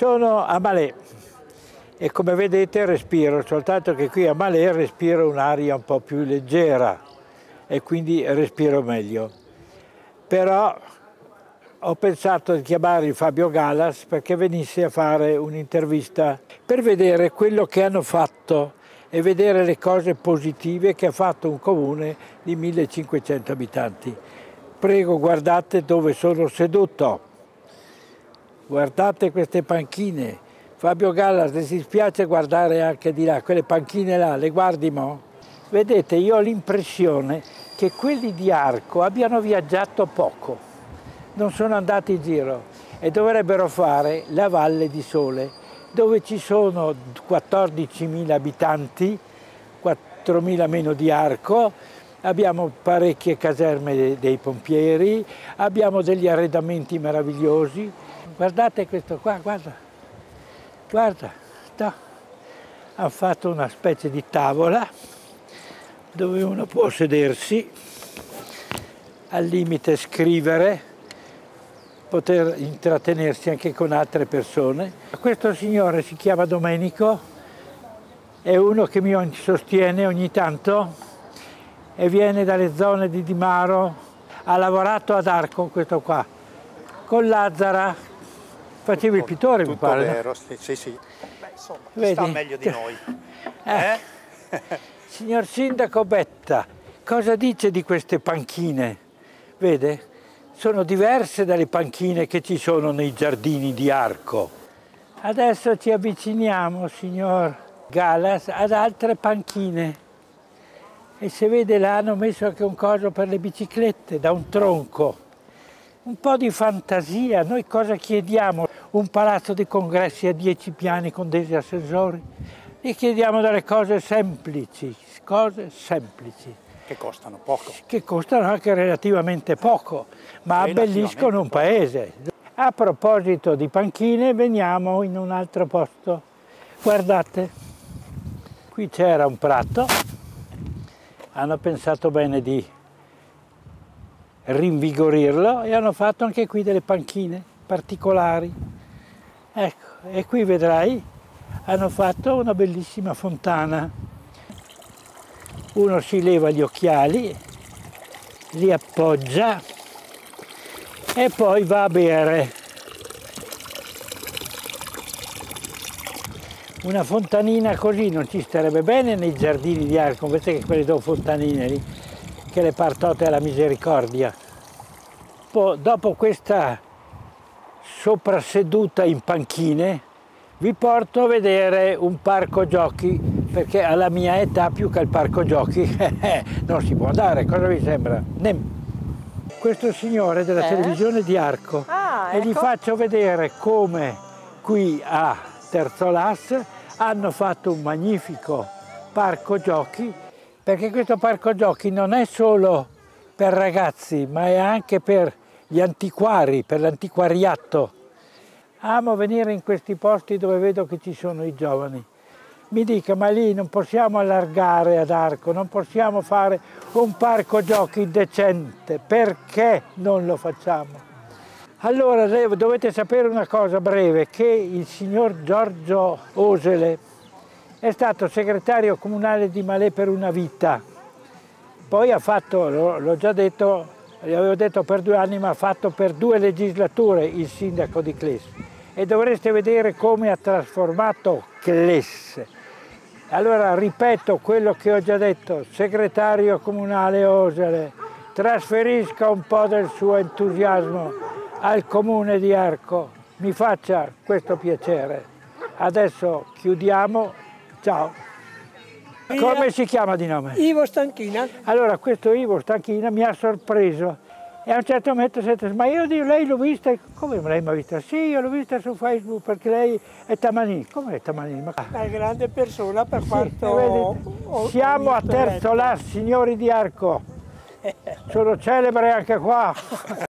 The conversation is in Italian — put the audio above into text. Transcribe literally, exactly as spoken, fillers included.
Sono a Malé e come vedete respiro, soltanto che qui a Malé respiro un'aria un po' più leggera e quindi respiro meglio. Però ho pensato di chiamare Fabio Galas perché venisse a fare un'intervista per vedere quello che hanno fatto e vedere le cose positive che ha fatto un comune di millecinquecento abitanti. Prego, guardate dove sono seduto. Guardate queste panchine. Fabio Galas, le si spiace guardare anche di là, quelle panchine là, le guardi mo? Vedete, io ho l'impressione che quelli di Arco abbiano viaggiato poco, non sono andati in giro e dovrebbero fare la Valle di Sole, dove ci sono quattordicimila abitanti, quattromila meno di Arco, abbiamo parecchie caserme dei pompieri, abbiamo degli arredamenti meravigliosi. Guardate questo qua, guarda, guarda, no. Hanno fatto una specie di tavola dove uno può sedersi, al limite scrivere, poter intrattenersi anche con altre persone. Questo signore si chiama Domenico, è uno che mi sostiene ogni tanto e viene dalle zone di Dimaro, ha lavorato ad Arco, questo qua, con Lazzara. Facevi il pittore, tutto mi pare. Vero, No? sì, sì, sì. Beh, insomma, Vedi? sta meglio di noi. Eh? Eh? Signor Sindaco Betta, cosa dice di queste panchine? Vede? Sono diverse dalle panchine che ci sono nei giardini di Arco. Adesso ci avviciniamo, signor Galas, ad altre panchine. E se vede là hanno messo anche un coso per le biciclette, da un tronco. Un po' di fantasia, noi cosa chiediamo? Un palazzo di congressi a dieci piani con dei ascensori? Gli chiediamo delle cose semplici, cose semplici. Che costano poco. Che costano anche relativamente poco, ma abbelliscono un paese. A proposito di panchine, veniamo in un altro posto. Guardate, qui c'era un prato, hanno pensato bene di rinvigorirlo e hanno fatto anche qui delle panchine particolari. Ecco, e qui vedrai, hanno fatto una bellissima fontana. Uno si leva gli occhiali, li appoggia e poi va a bere. Una fontanina così non ci starebbe bene nei giardini di Arco, invece che quelle due fontanine lì, che le partote alla misericordia. Poi, dopo questa soprasseduta in panchine, vi porto a vedere un parco giochi, perché alla mia età più che al parco giochi non si può andare, cosa vi sembra? Nem. Questo signore della eh? televisione di Arco, ah, e ecco. gli faccio vedere come qui a Terzolas hanno fatto un magnifico parco giochi, perché questo parco giochi non è solo per ragazzi, ma è anche per gli antiquari, per l'antiquariato. Amo venire in questi posti dove vedo che ci sono i giovani. Mi dica, ma lì non possiamo allargare ad Arco, non possiamo fare un parco giochi decente, perché non lo facciamo? Allora dovete sapere una cosa breve, che il signor Giorgio Osele è stato segretario comunale di Malé per una vita, poi ha fatto, l'ho già detto, gli avevo detto per due anni, ma ha fatto per due legislature il sindaco di Cles. E dovreste vedere come ha trasformato Cles. Allora ripeto quello che ho già detto, segretario comunale Osele, trasferisca un po' del suo entusiasmo al comune di Arco, mi faccia questo piacere. Adesso chiudiamo, ciao. Come si chiama di nome? Ivo Stanchina. Allora questo Ivo Stanchina mi ha sorpreso e a un certo momento ho detto, ma io di lei l'ho vista, come lei mi ha vista? Sì, io l'ho vista su Facebook perché lei è Tamanì. Come è Tamanì? Ma... Una grande persona per sì, quanto... vedi, ho, siamo ho a Terzolas, signori di Arco, sono celebre anche qua.